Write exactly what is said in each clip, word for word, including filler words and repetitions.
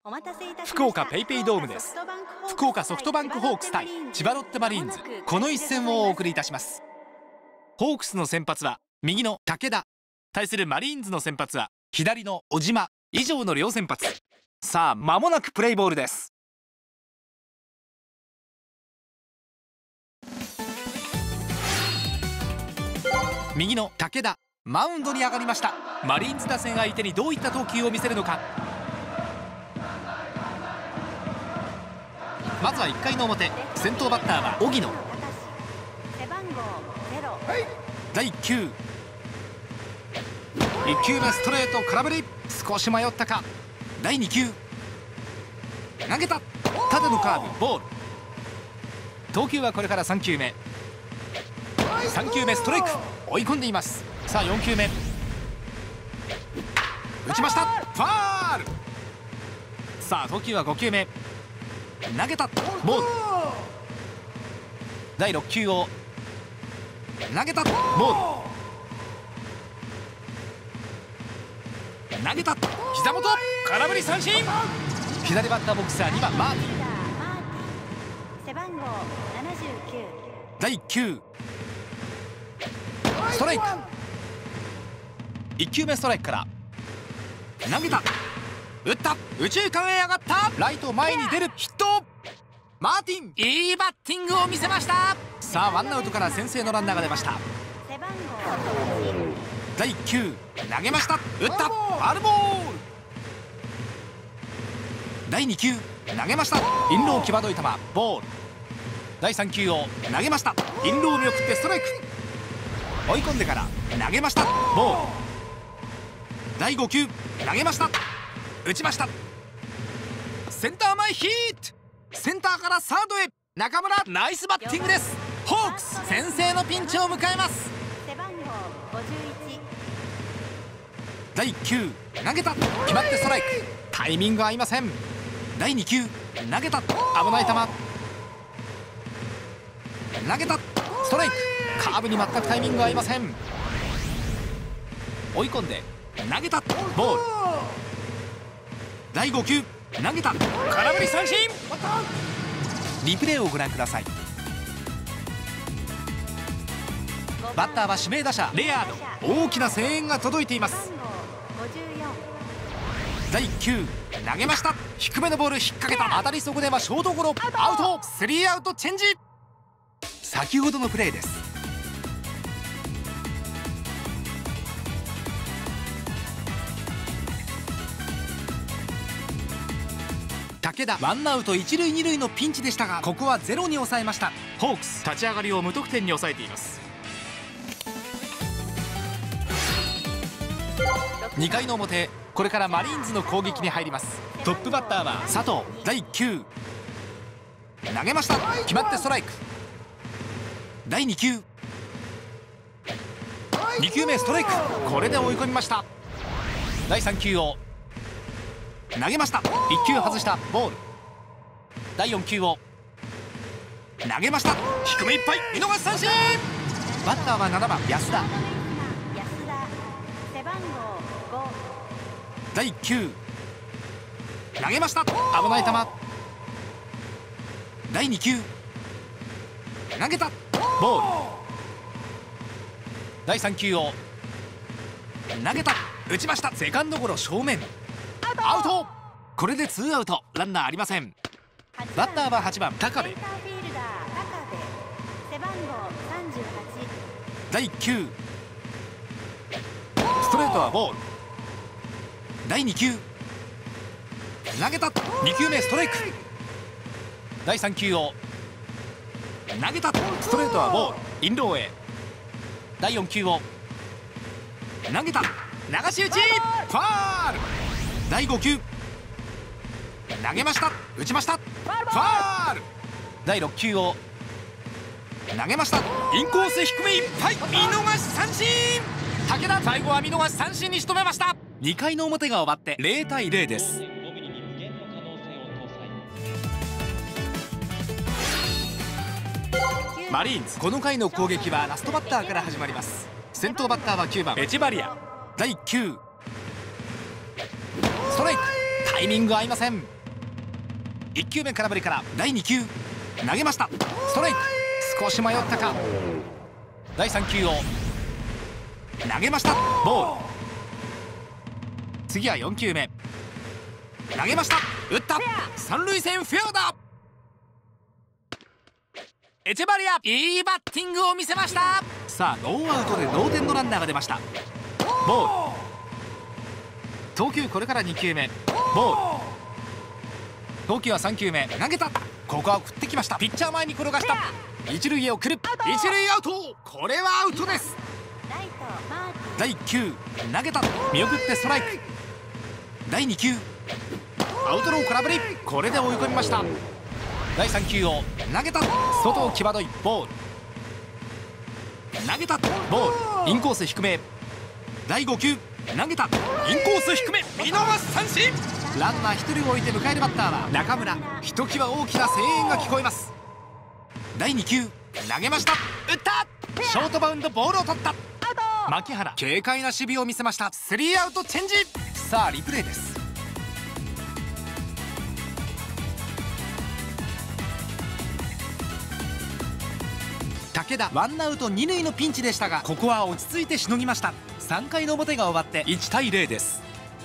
福岡ペイペイドームです。福岡ソフトバンクホークス対千葉ロッテマリーンズ、この一戦をお送りいたします。ホークスの先発は右の武田、対するマリーンズの先発は左の小島、以上の両先発。さあ間もなくプレイボールです。右の武田、マウンドに上がりました。マリーンズ打線相手にどういった投球を見せるのか。まずはいっかいの表、先頭バッターは荻野。だいいっ球、いっ球目ストレート空振り、少し迷ったか。だいに球、投げた、縦のカーブ、ボール。投球はこれからさん球目、さん球目ストライク、追い込んでいます。さあよん球目、打ちました、ファール。さあ投球はご球目、投げた、ボール。だいろっ球を投げた、ボール。投げた、膝元、空振り三振。左バッターボックスはにばんマーティン。だいいっ球、ストライク、いっ球目ストライクから投げた、打った、右中間へ上がった、ライト前に出る、ヒット。マーティン、いいバッティングを見せました。さあワンアウトから先制のランナーが出ました。だいいっ球、投げました、打った、ファウルボール。だいに球、投げました、インロー際どい球、ボール。だいさん球を投げました、インロー見送ってストライク。追い込んでから投げました、ボール。だいご球、投げました、打ちました、センター前ヒット。センターからサードへ、中村、ナイスバッティングです。ホークス先制のピンチを迎えます。だいいっ球、投げた、決まってストライク、タイミング合いません。だいに球、投げた、危ない球、投げた、ストライク、カーブに全くタイミング合いません。追い込んで投げた、ボール。だいご球、投げた、空振り三振。リプレイをご覧ください。バッターは指名打者レアード、大きな声援が届いています。だいいっ球、投げました、低めのボール引っ掛けた、当たりそこではショートゴロ、アウト。スリーアウトチェンジ。先ほどのプレーです。武田、ワンアウト一塁二塁のピンチでしたが、ここはゼロに抑えました。ホークス立ち上がりを無得点に抑えています。にかいの表、これからマリーンズの攻撃に入ります。トップバッターは佐藤。だいいっ球、投げました、決まってストライク。だいに球、に球目ストライク、これで追い込みました。だいさん球を投げました、いっ球外した、ボール。だいよん球を投げました、低めいっぱい、見逃し三振。バッターはななばん安田。だいいっ球、投げました、危ない球。だいに球、投げた、ボール。だいさん球を投げた、打ちました、セカンドゴロ正面、アウト。これでツーアウト、ランナーありません。バッターははちばん高部。だいいっ球、ストレートはボール。だいに球、投げた、に球目ストライク。だいさん球を投げた、ストレートはボール、インローへ。だいよん球を投げた、流し打ち、ファール。だいご球、投げました、打ちました、ファール。だいろっ球を投げました、インコース低めいっぱい、見逃し三振。武田、最後は見逃し三振に仕留めました。にかいの表が終わってゼロたいゼロです。マリーンズ、この回の攻撃はラストバッターから始まります。先頭バッターはきゅうばんエチェバリア。だいいっ球、ストライク、タタイミング合いません。いっきゅうめ空振りからだいに球投げました。ストライク。少し迷ったか。だいさん球を投げました。ボール。次はよん球目投げました。打った。三塁線フェアだ。エチェバリア、いいバッティングを見せました。さあノーアウトで同点のランナーが出ました。ボール。投球これからに球目ボール。投球はさん球目投げた。ここは振ってきました。ピッチャー前に転がした。一塁へ送る。一塁アウト。これはアウトです。だいいっ球投げた。見送ってストライク。だいに球アウトロー空振り。これで追い込みました。だいさん球を投げた。外を際どいボール。投げた。ボール。インコース低め。だいご球投げた。インコース低め。見逃し三振。ランナーひとりを置いて迎えるバッターは中村。ひときわ大きな声援が聞こえます。だいに球投げました。打った。ショートバウンドボールを取った。牧原軽快な守備を見せました。スリーアウトチェンジ。さあリプレイです。武田ワンアウト二塁のピンチでしたが、ここは落ち着いてしのぎました。さんかいの表が終わっていちたいゼロです。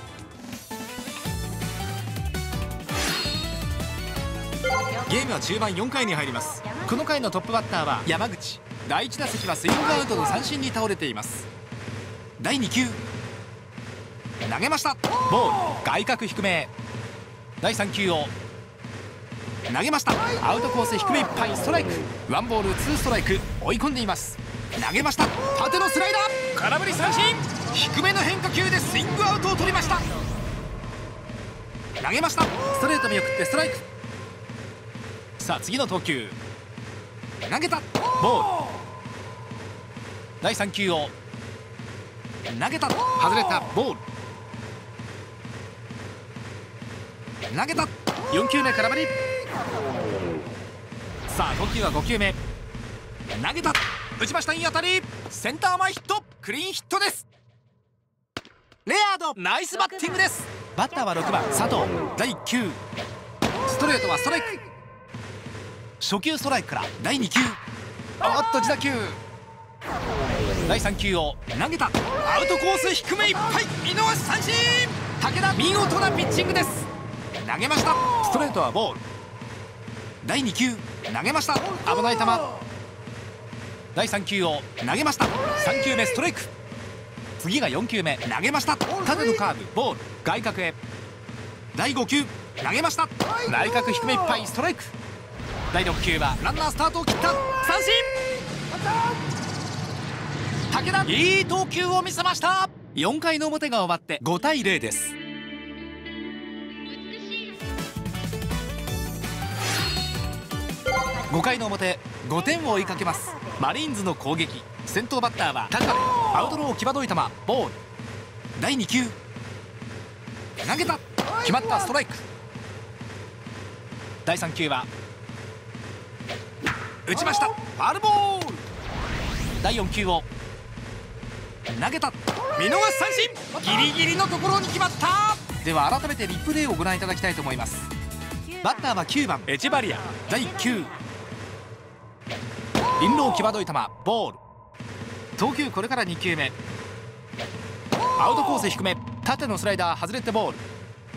ゲームは中盤よんかいに入ります。この回のトップバッターは山口。だいいち打席はスイングアウトの三振に倒れています。だいに球投げました。ボール。外角低め。だいさん球を投げました。アウトコース低めいっぱい。ストライク。ワンボールツーストライク。追い込んでいます。投げました。縦のスライダー空振り三振。低めの変化球でスイングアウトを取りました。投げました。ストレート見送ってストライク。さあ次の投球投げた。ボール。だいさん球を投げた。外れた。ボール。投げた。よん球目空振り。さあ投球はご球目投げた。打ちました。いい当たり。センター前ヒット。クリーンヒットです。レアードナイスバッティングです。バッターはろくばん佐藤。だいいっ球ストレートはストライク。初球ストライクからだいに球おっと自打球。だいさん球を投げた。アウトコース低めいっぱい。見逃し三振。武田見事なピッチングです。投げました。ストレートはボール。だいに球投げました。危ない球。だいさん球を投げました。さん球目ストライク。次がよん球目投げました。縦のカーブボール。外角へ。だいご球投げました。内角低めいっぱい。ストライク。だいろく球はランナースタートを切った。三振。武田いい投球を見せました。よんかいの表が終わってごたいゼロです。ごかいの表ごてんを追いかけますマリーンズの攻撃。先頭バッターは高部。アウトロー際どい球ボール。だいに球投げた。決まった。ストライク。だいさん球は打ちました。ファウルボール。だいよん球を投げた。見逃し三振。ギリギリのところに決まった。では改めてリプレイをご覧いただきたいと思います。バッターはきゅうばんエチェバリア。だいいっ球インロー際どい球ボール。投球これからに球目アウトコース低め。縦のスライダー外れてボール。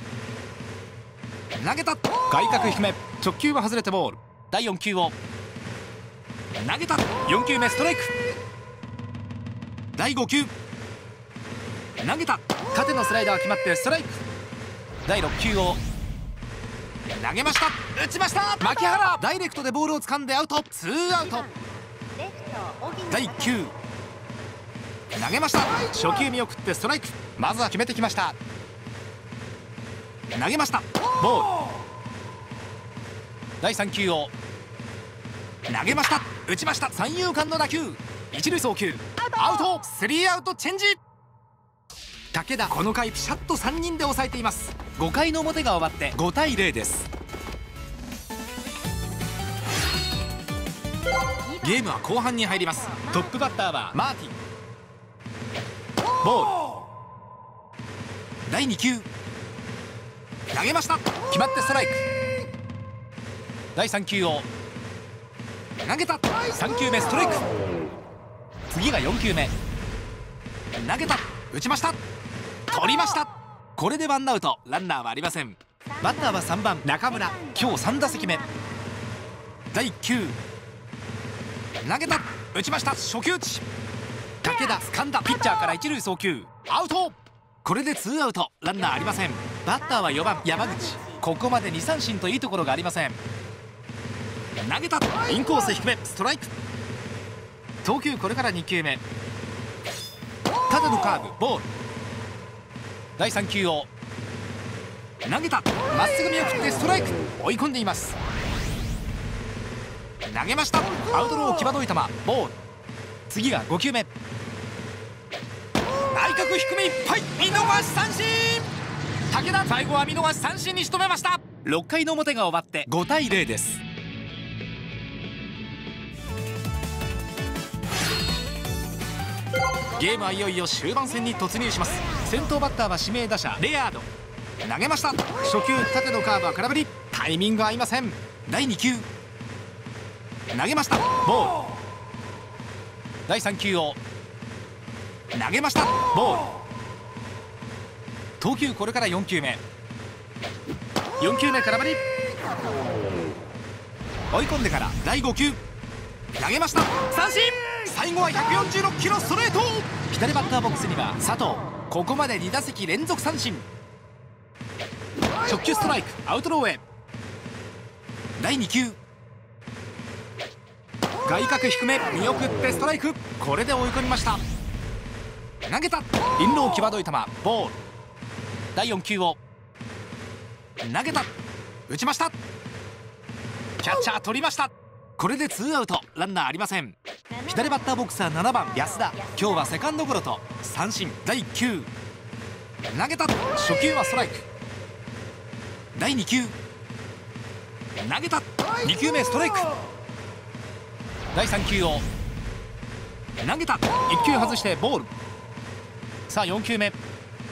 投げた。外角低め。直球は外れてボール。だいよん球を投げた。よん球目ストライク。だいご球投げた。縦のスライダー決まってストライク。だいろく球を投げました。打ちました。牧原ダイレクトでボールを掴んでアウト。ツーアウト。だいいっ球投げました。初球見送ってストライク。まずは決めてきました。投げましたボール。だいさん球を投げました。打ちました。三遊間の打球。一塁送球アウト。スリーアウトチェンジ。武田この回ピシャッとさんにんで抑えています。ごかいの表が終わってごたいゼロです。ゲームは後半に入ります。トップバッターはマーティン。ボール。だいに球投げました。決まってストライク。だいさん球を投げた。さん球目ストライク。次がよん球目投げた。打ちました。取りました。これでワンアウト、ランナーはありません。バッターはさんばん中村。今日さん打席目。だいいっ球投げた。打ちました。初球打ち。武田掴んだ。ピッチャーから一塁送球アウト。これでツーアウト、ランナーありません。バッターはよばん山口。ここまでに三振といいところがありません。投げた。インコース低めストライク。投球これからに球目。縦のカーブボール。だいさん球を投げた。まっすぐ見送ってストライク。追い込んでいます。投げました。アウトロー際どい球ボール。次がご球目。内角低めいっぱい見逃し三振。武田最後は見逃し三振に仕留めました。ろっかいの表が終わってごたいゼロです。ゲームはいよいよ終盤戦に突入します。先頭バッターは指名打者レアード。投げました。初球縦のカーブは空振り。タイミング合いません。だいに球投げました。ボール。だいさん球を投げました。ボール。投球これからよん球目。よん球目空振り。追い込んでからだいご球投げました。三振。最後はひゃくよんじゅうろくキロストレート。左バッターボックスには佐藤。ここまでに打席連続三振。直球ストライクアウトローへ。だいに球外角低め見送ってストライク。これで追い込みました。投げた。インロー際どい球ボール。だいよん球を投げた。打ちました。キャッチャー取りました。これでツーアウト、ランナーありません。左バッターボックスはななばん安田。今日はセカンドゴロと三振。だいいっ球投げた。初球はストライク。だいに球投げた。に球目ストライク。だいさん球を投げた。いっ球外してボール。さあよん球目イン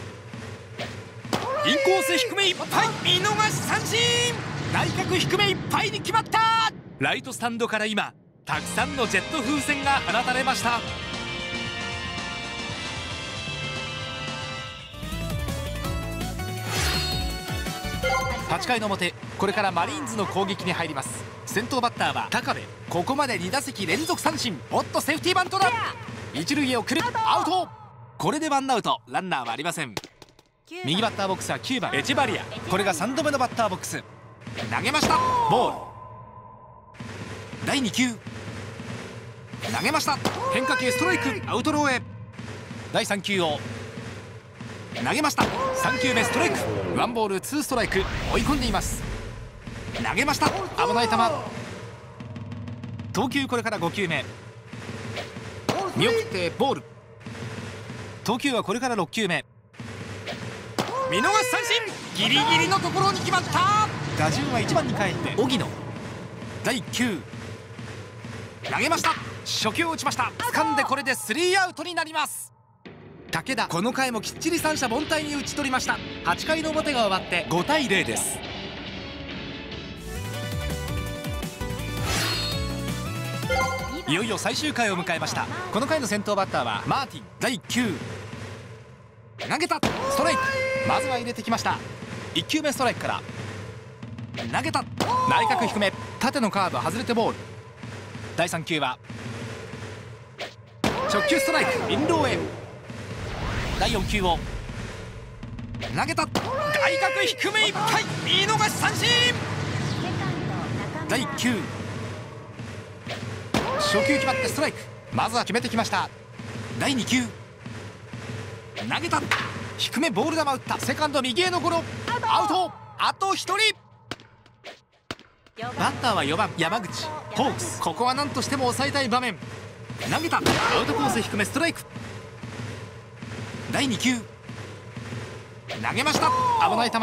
コース低めいっぱい見逃し三振。内角低めいっぱいに決まった。ライトスタンドから今たくさんのジェット風船が放たれました。はちかいの表、これからマリーンズの攻撃に入ります。先頭バッターは高部。ここまでに打席連続三振。おっとセーフティーバントだ。一塁へ送るアウト。これでワンアウト、ランナーはありません。右バッターボックスはきゅうばんエチェバリア。これがさんどめのバッターボックス。投げました。ボール。だいに球投げました。変化球ストライクアウトローへ。だいさん球を投げました。さん球目ストライク。ワンボールツーストライク。追い込んでいます。投げました。危ない球。投球これからご球目見送ってボール。投球はこれからろっ球目見逃し三振。ギリギリのところに決まった。打順はいちばんに帰って荻野。だいいっ球投げました。初球を打ちました。掴んでこれでスリーアウトになります。武田この回もきっちり三者凡退に打ち取りました。はちかいの表が終わってごたいゼロです。いよいよ最終回を迎えました。この回の先頭バッターはマーティン。だいいっ球投げた。ストライク。まずは入れてきました。いっ球目ストライクから投げた。内角低め縦のカーブ外れてボール。だいさん球は直球ストライクインローへ。だいよん球を投げた。外角低めいっぱい見逃し三振。だいいっ球初球決まってストライク。まずは決めてきました。だいに球投げた。低めボール球打った。セカンド右へのゴロアウト。あとひとり。バッターはよばん山口。ホークスここは何としても抑えたい場面。投げた。アウトコース低めストライク。だいに球投げました。危ない球。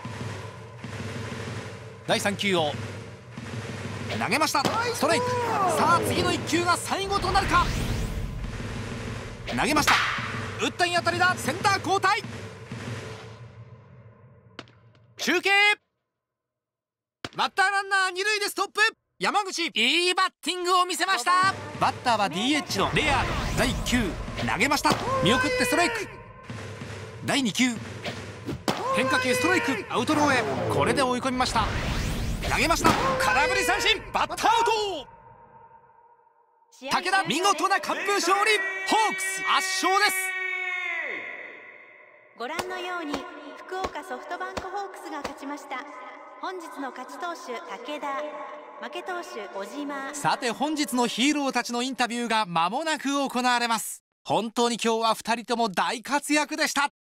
だいさん球を投げました。ストライク。さあ次のいっ球が最後となるか。投げました。打ったいい当たりだ。センター交代。 中継。バッターランナー二塁でストップ。山口、いいバッティングを見せました。バッターは ディーエイチ のレアード。だいいっ球投げました。見送ってストライク。だいに球変化球ストライク。アウトローへ。これで追い込みました。投げました。空振り三振。バッターアウト。武田、見事な完封勝利。ホークス圧勝です。 ご覧のように福岡ソフトバンクホークスが勝ちました。本日の勝ち投手武田、負け投手小島。 さて本日のヒーローたちのインタビューが間もなく行われます。本当に今日はふたりとも大活躍でした。